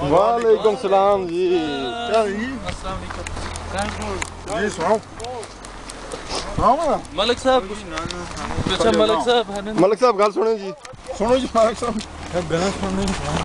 वालेकुम सलाम जी। क्या जी? अस्सलाम वालेकुम जी। सुनाओ मलिक साहब। अच्छा मलिक साहब गल सुनो जी। सुनो जी मलिक साहब गल सुननी